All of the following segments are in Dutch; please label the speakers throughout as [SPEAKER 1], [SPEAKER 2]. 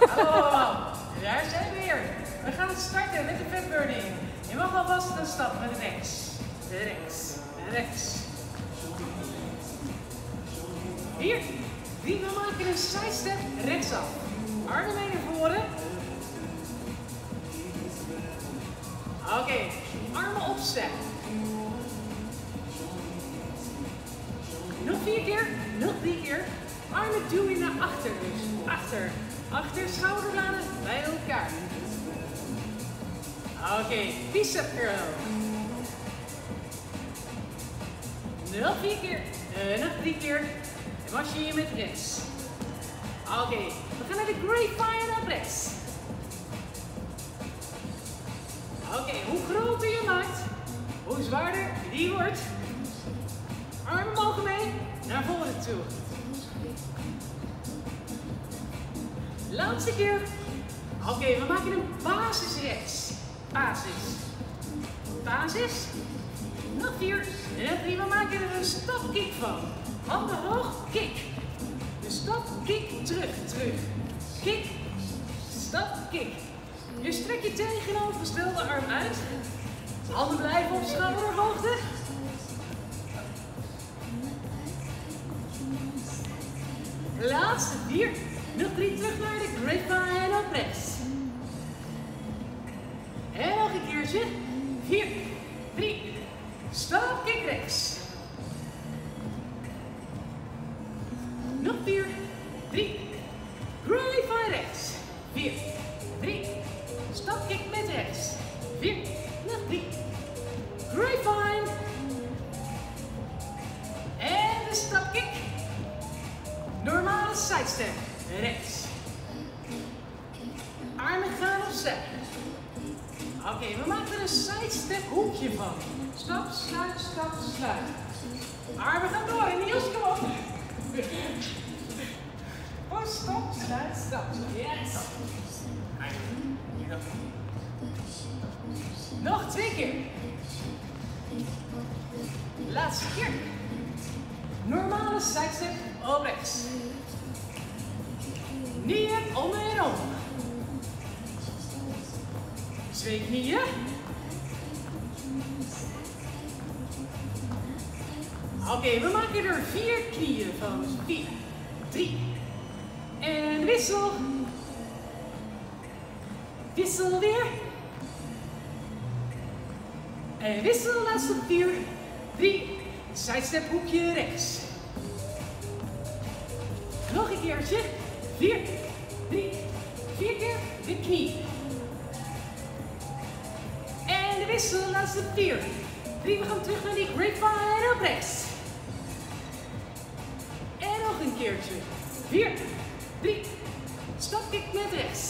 [SPEAKER 1] Hallo allemaal, daar zijn we weer. We gaan starten met de fat burning. Je mag alvast een stap met rechts, rechts, rechts. Hier, we maken een side step rechtsaf. Armen mee naar voren. Oké, armen opzij. Nog 4 keer, nog 3 keer. Armen duw je naar achter dus. Achter. Achter, schouderbladen bij elkaar. Oké, bicep curl. Nog 4 keer, nog 3 keer. En marcheer je met rechts. Oké, we gaan naar de grapevine op rechts. Oké, hoe groter je maakt, hoe zwaarder die wordt. Armen mogen mee, naar voren toe. Laatste keer. Oké, we maken een basis rechts. Basis. Basis. Nog 4. En 3. We maken er een stapkick van. Handen hoog, kick. De stap, kick, terug, terug. Kick, stap, kick. Je strekt je tegenovergestelde arm uit. Handen blijven op schouderhoogte. Laatste 4. Nog 3 terug naar de grapevine op rechts. En nog een keertje. 4, 3, stap, kick rechts. Nog 4, 3, grapevine rechts. 4, 3, stap, kick met rechts. 4, nog 3, grapevine. En de stap, kick. Normale sidestep. Rechts. Armen gaan opzij. Oké, we maken er een sidestep hoekje van. Stap, sluit, stap, sluit. Armen gaan door. En Niels, kom op. Oh, stap, sluit, stap. Yes. Nog 2 keer. Laatste keer. Normale sidestep op rechts. Knieën om en om. 2 knieën. Oké, we maken er 4 knieën van. 4, 3. En wissel. Wissel weer. En wissel, laatste 4, 3. Sidestep hoekje rechts. Nog een keertje. 4, 3, 4 keer de knie. En de wissel, laatste 4. 3, we gaan terug naar die grapevine op rechts. En nog een keertje. 4, 3, stapkick met rechts.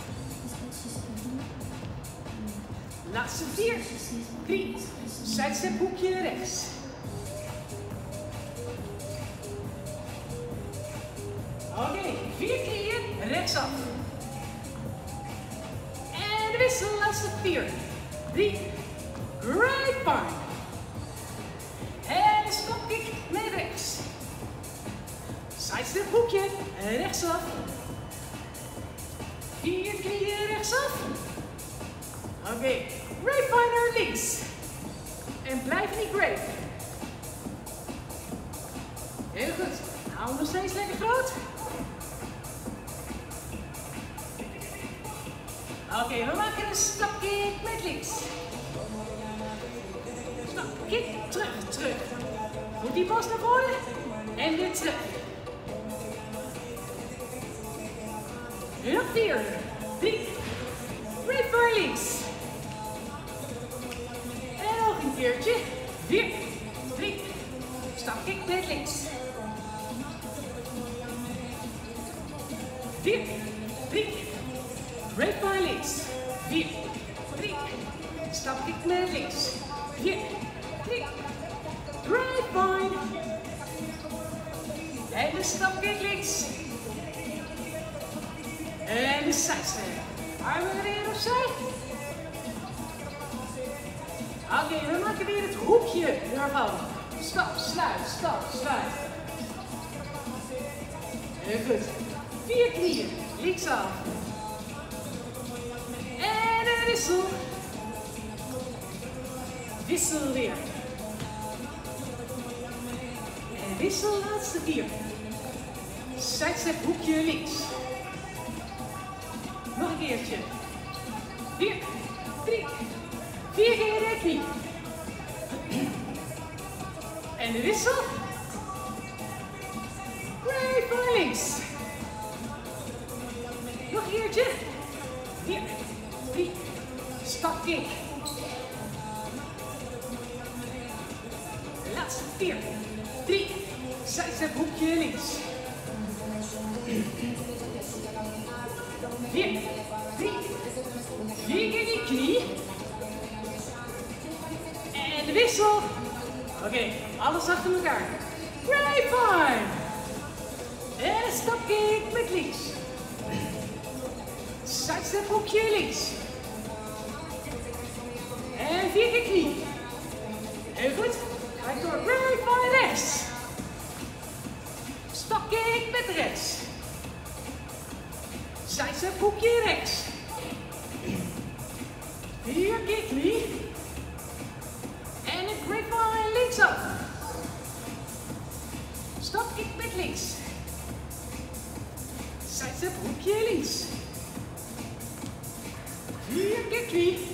[SPEAKER 1] Laatste 4, 3, sidestep hoekje rechts. Oké, 4 knieën, rechtsaf. En de wissel, laatste 4, 3, grapevine. En de stapkick met rechts. Sidestep hoekje, rechtsaf. 4 knieën, rechtsaf. Oké, grapevine naar links. En blijf in die grape. Heel goed. Hou nog steeds lekker groot. Oké, we maken een stapkick met links. Stapkick, terug, terug. Goed die pas naar voren. En weer terug. Nog 4, 3, grapevine links. En nog een keertje. 4, 3, stapkick met links. 4, 3, grapevine links. 4, 3, stapkick met links. 4, 3, grapevine. En de stapkick links. En de sidestep. Armen weer opzij. Oké, we maken weer het hoekje ervan. Stap, sluit, stap, sluit. Heel goed. 4 knieën. Linksaf. En een wissel. Wissel weer. En wissel laatste 4. Sidestep hoekje links. Nog een keertje. 4, 3, 4 keer de knie. En de wissel. Brave voor links. Nog een keertje. 4, 3, stap kick. Laatste 4, 3, sidestep hoekje links. 4, 3, 4 keer die knie. En de wissel. Oké, alles achter elkaar. Great fine. En een stapkick met links. Sidestep hoekje links. En 4 keer knie. Heel goed. Ga ik door. Great fine rechts. Stapkick met rechts. Sidestep hoekje rechts. 4 keer knie. En een grapevine linksaf. Stapkick met links. Sidestep hoekje links. 4 keer knie.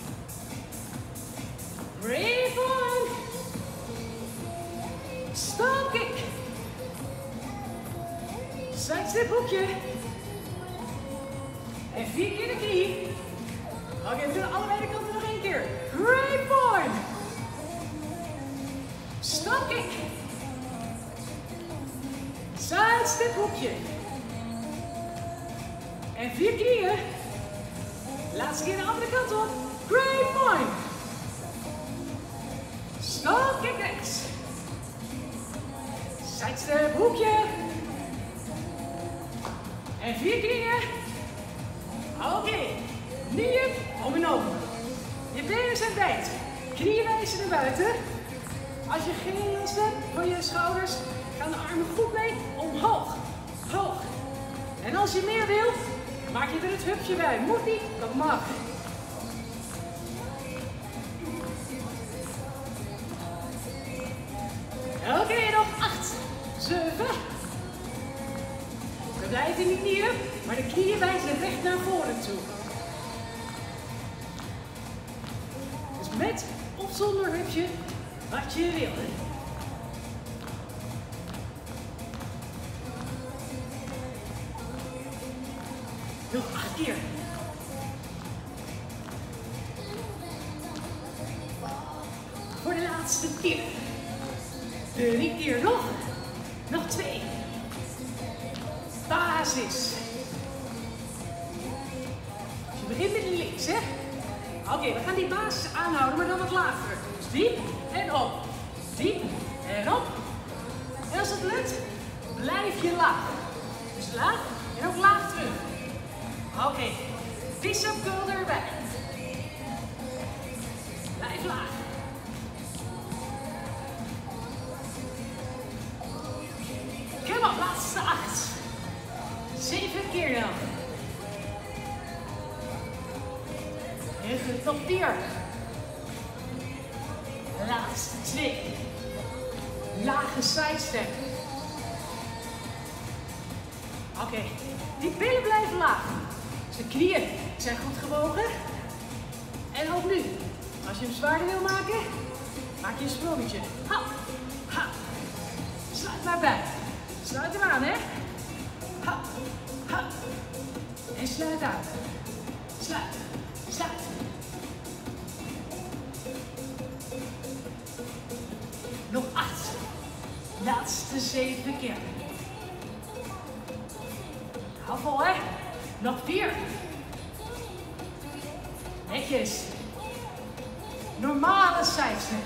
[SPEAKER 1] Grapevine. Stapkick. Sidestep hoekje. En 4 keer de knie. Oké, we doen allebei de kanten nog 1 keer. Grapevine. Stapkick. Sidestep hoekje. En 4 knieën. Laatste keer de andere kant op. Grapevine. Stapkick rechts. Sidestep hoekje. En 4 knieën. Oké, knieën om en over. Je benen zijn wijd. Knieën wijzen naar buiten. Als je geen last hebt van je schouders, gaan de armen goed mee omhoog. Hoog. En als je meer wilt, maak je er het hupje bij. Moet niet, dat mag. Oké, nog 8, 7. We blijven in die knieën, maar de knieën wijzen recht naar voren toe. Dus met of zonder hupje, wat je wil. Nog 8 keer. Voor de laatste keer. 3 keer nog. Nog 2. Basis. Dus je begint met links, hè? Oké, we gaan die basis aanhouden, maar dan wat lager. Dus diep en op. Diep en op. En als het lukt, blijf je laag. Dus laag en ook laag terug. Oké, bicep curl erbij. Blijf laag. Kom op, laatste 8. 7 keer dan. Heel goed, top 4. Laatste 2. Lage sidestep. Oké, die billen blijven laag. Dus de knieën zijn goed gewogen. En ook nu, als je hem zwaarder wil maken, maak je een sprongetje. Hap, hap. Sluit maar bij. Sluit hem aan, hè. Hap, hap. En sluit aan. Sluit, sluit. Nog 8. Laatste 7 keer. Hou vol, hè. Nog 4. Netjes. Normale sidestep.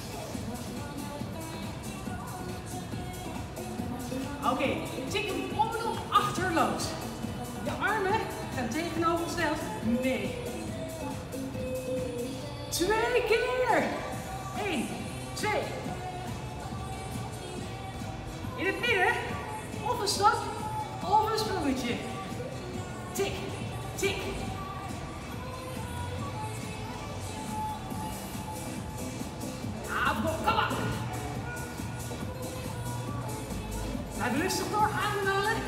[SPEAKER 1] Oké, tik hem om en op achterloos. Je armen gaan tegenovergesteld mee. 2 keer. 1, 2. In het midden, of een stap, of een sprongetje. Tik. Kom op. Blijf rustig door ademhalen.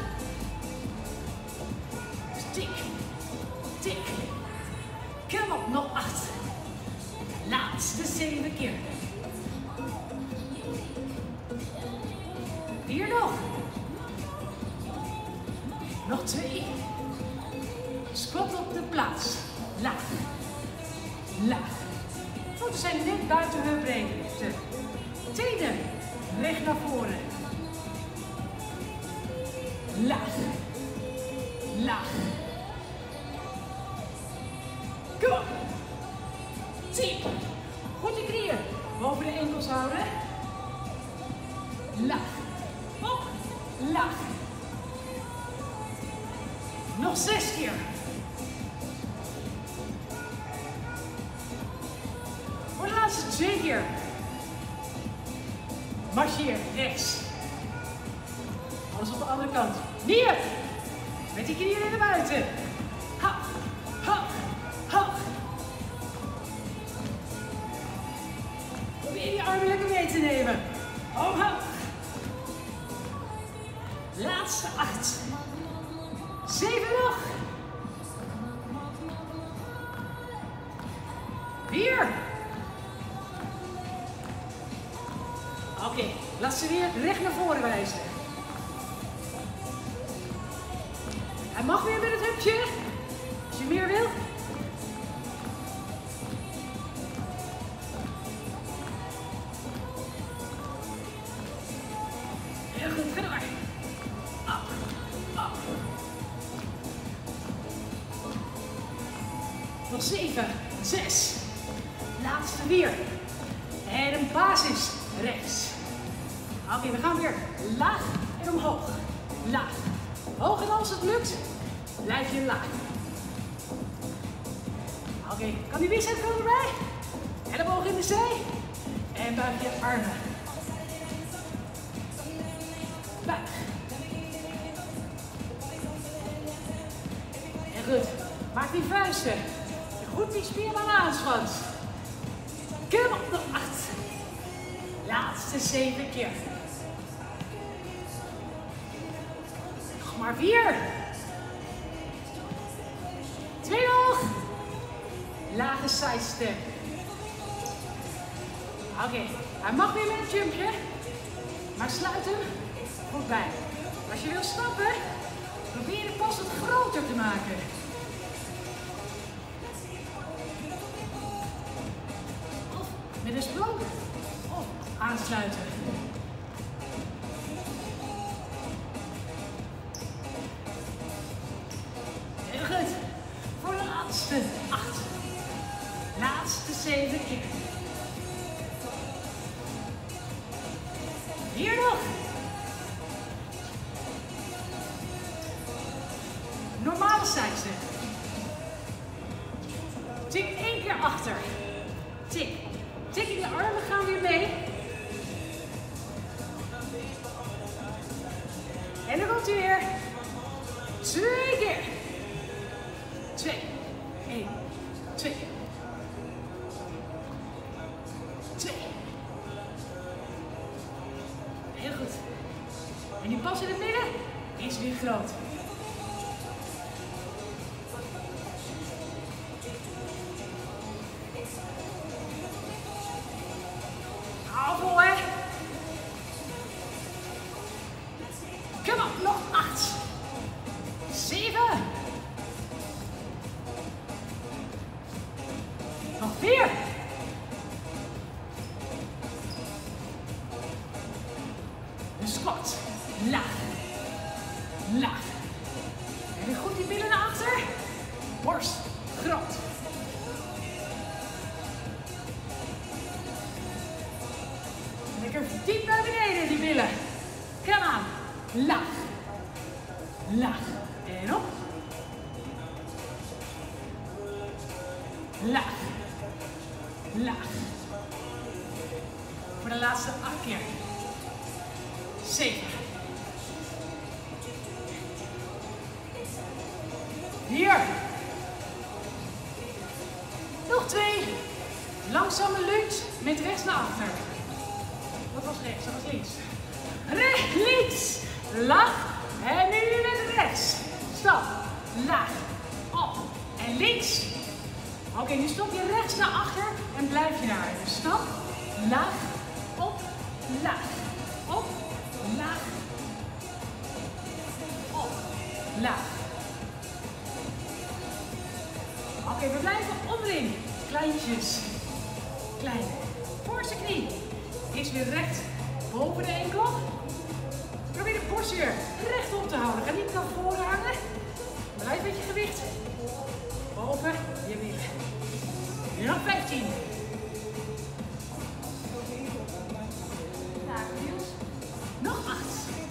[SPEAKER 1] Tik. Tik. Kom op, nog 8. Laatste 7 keer. 4 nog. Nog 2. Squat op de plaats. Laag. Laag. Voeten zijn net buiten heupbreedte. Tenen recht naar voren. Laag. Laag. Kom op. 10. Goed de knieën boven de enkels houden. Laag. Op. Laag. Nog 6 keer. Voor de laatste 2 keer. Marcheer rechts. Alles op de andere kant. Hier. Met die knieën naar buiten. Ha. Ha. Ha. Probeer die armen lekker mee te nemen. Omhoog. Laatste 8. 7 nog. 4. Oké, laat ze weer recht naar voren wijzen. Hij mag weer met het hupje, als je meer wil. Heel goed, ga door. Op, op. Nog 7, 6. Laatste weer. En een basis rechts. Oké, we gaan weer laag en omhoog. Laag. Hoog en als het lukt, blijf je laag. Oké, kan die bicep komen erbij? Elleboog in de zij. En buig je armen. Buig. En goed, maak die vuisten. Goed die spierbaan aanspant. Kom op, nog 8. Laatste 7 keer. Nog maar 4. 2 nog. Lage side step. Oké, hij mag weer met een jumpje. Maar sluit hem goed bij. Als je wil stappen, probeer de pas wat groter te maken. Of met een sprong. Of aansluiten. Heel goed. Voor de laatste 8. Laatste 7 keer. 4 nog. Normale zijste. Tik 1 keer achter. Tik. Tik in de armen, gaan weer mee. En dan komt hij weer. 2 keer. 2. 1. 2. 2. Heel goed. En die pas in het midden is weer groot. Hou vol, hè. Kom op, nog 8. 7. Nog 4. Een squat. Laag. Laag. En weer goed die billen naar achter. Borst groot. Lekker diep naar beneden die billen. Kom aan. Laag. Laag. En op. Laag. Laag. Voor de laatste 8 keer. 7. 4. 2. Langzame lunge met rechts naar achter. Dat was rechts, dat was links. Rechts, links, laag en nu met rechts. Stap, laag, op en links. Oké, nu stop je rechts naar achter en blijf je daar. Dus stap, laag, op, laag, op, laag, op, laag. Oké, we blijven onderin. Kleintjes. Klein. Voorste knie is weer recht boven de enkel. Probeer de borst weer recht op te houden. Ga niet naar voren hangen. Blijf met je gewicht boven je billen. Nu nog 15. Nog 8.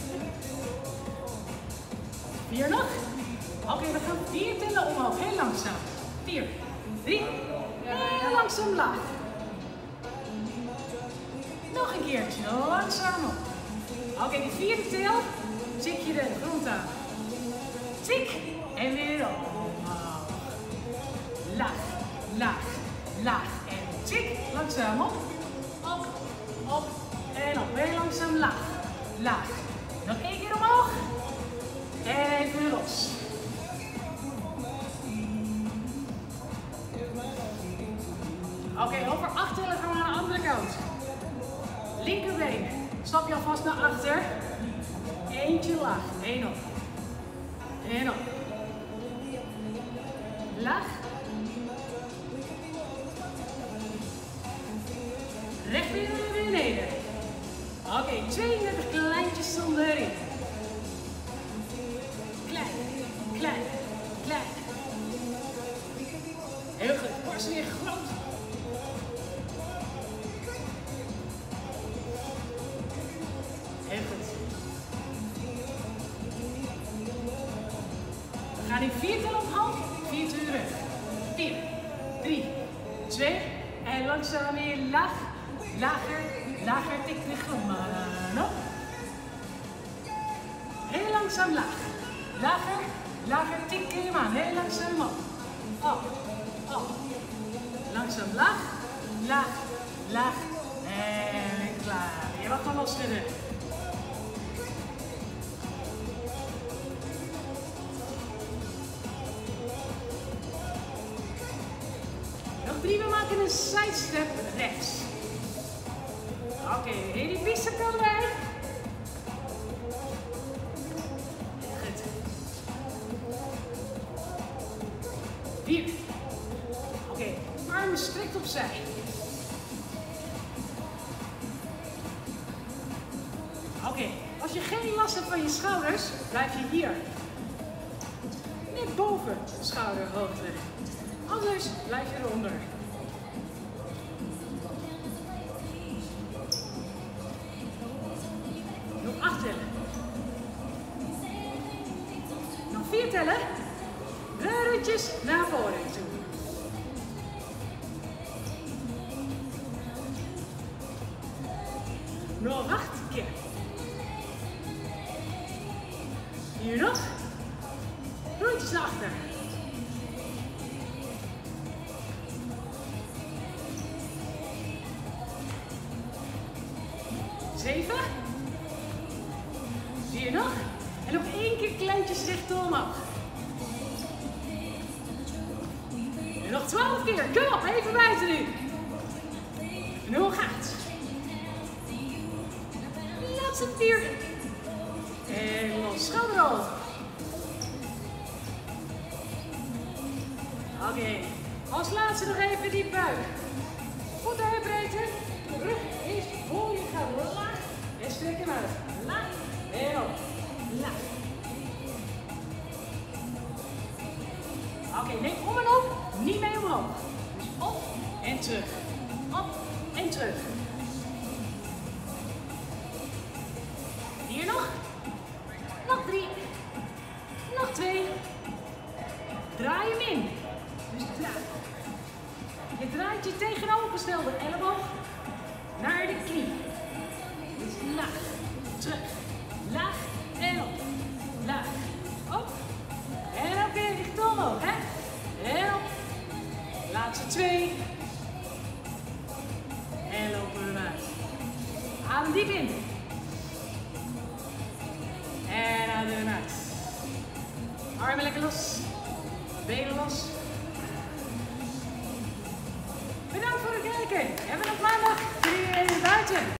[SPEAKER 1] 4 nog. Oké, we gaan 4 tellen omhoog. Heel langzaam. 4, 3. En langzaam laag. Nog een keertje. Langzaam op. Oké, die 4e tel. Tik je de grond aan. Tik. En weer op. Laag, laag, laag. En tik. Langzaam op. Op en op. Heel langzaam laag. Laag. Nog 1 keer omhoog. En even los. Oké, over 8 tellen gaan we naar de andere kant. Linkerbeen. Stap je alvast naar achter. Eentje laag. 1 op. En op. Laag. Recht weer naar beneden. Oké, 32 kleintjes zonder erin. Klein, klein, klein. Heel goed. Borst weer groot. Heel goed. We gaan in 4 tellen omhoog, 4 terug. 4, 3, 2 en langzaam weer laag, lager, lager, tik de grond maar op. Heel langzaam laag, lager, lager, tik hem aan, heel langzaam op. Op, op. Langzaam laag, laag, laag en klaar. Je mag gewoon losschudden. Nog 3, we maken een sidestep rechts. Oké, die bicep kan bij. Goed. 4. Oké, armen strekt opzij. Oké, als je geen last hebt van je schouders, blijf je hier. Net boven schouderhoogte. Anders blijf je eronder. Nog 8 tellen. Nog 4 tellen. Rutjes naar voren toe. Nog 8 keer. Hier nog. Rondjes naar achter. Zeven. Hier nog. En nog 1 keer kleintjes recht omhoog. En nog 12 keer. Kom op, even buiten nu. En hoe gaat? Laatste 4. En los, schouder hoog. Oké, als laatste nog even die buik. Voeten uitbreiden. De rug is voor je gaat laag. En strek hem uit. Laag en op. Laag. Oké, neem om en op. Niet mee omhoog. Dus op en terug. Op en terug. Hier nog. Nog 3. Nog 2. Draai hem in. Dus draai. Je draait je tegenovergestelde elleboog naar de knie. Dus laag, terug, laag en op, laag, op. En oké, richt omhoog, hè. En op. Laatste 2. En lopen we hem uit. Adem diep in. En adem hem uit. Armen lekker los. Benen los. Bedankt voor het kijken. En we nog maandag weer buiten.